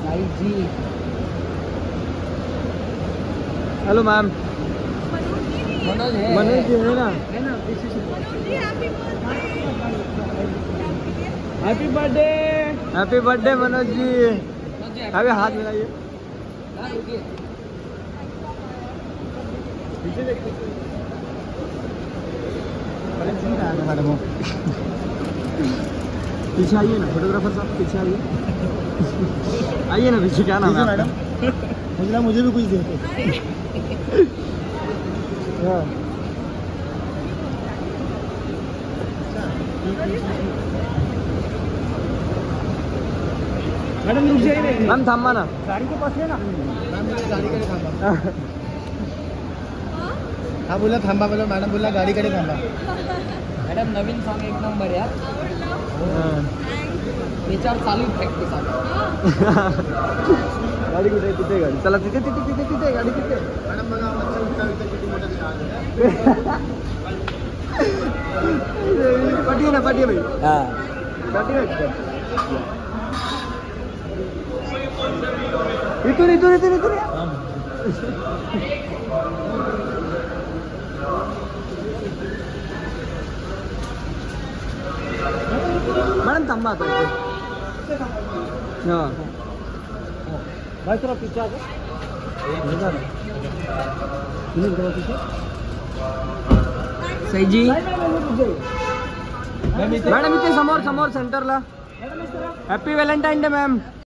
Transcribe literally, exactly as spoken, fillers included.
आई जी। Hello ma'am. Manoj है मनोज जी है ना? है ना? Happy birthday. Happy birthday Manoj ji. अभी हाथ मिलाइए। पीछे देखिए मैडम, पीछे आइए ना फोटोग्राफर साहब, पीछे आइए। आइए ना पीछे। क्या नाम है मैडम? मुझे ना मुझे भी कुछ देते। मैडम रुक जाइए। मैम थामा ना, गाड़ी के पास है ना मैम। गाड़ी के थामा। हाँ बोला थांबा, बोला मैडम बोला गाड़ी कडे थांबा। मॅडम नवीन सॉन्ग एक नंबर यार। त्याच्यावर चालू प्रॅक्टिस आता। गाडी कुठे आहे? तिथे गाडी. चला तिथे तिथे तिथे तिथे गाडी तिथे। मॅडम बघा मच्छर उठता उठता किती मोठा छान आहे। पाठीये ना, पाठीये भाई। हां पाठीये। इथून इथून इथून इथून या। मैडम थांबा आता इथे। हां भाई थोड़ा पीछे आ जाओ। सही जी। मॅडम इथे समोर समोर सेंटरला। Happy valentine day ma'am.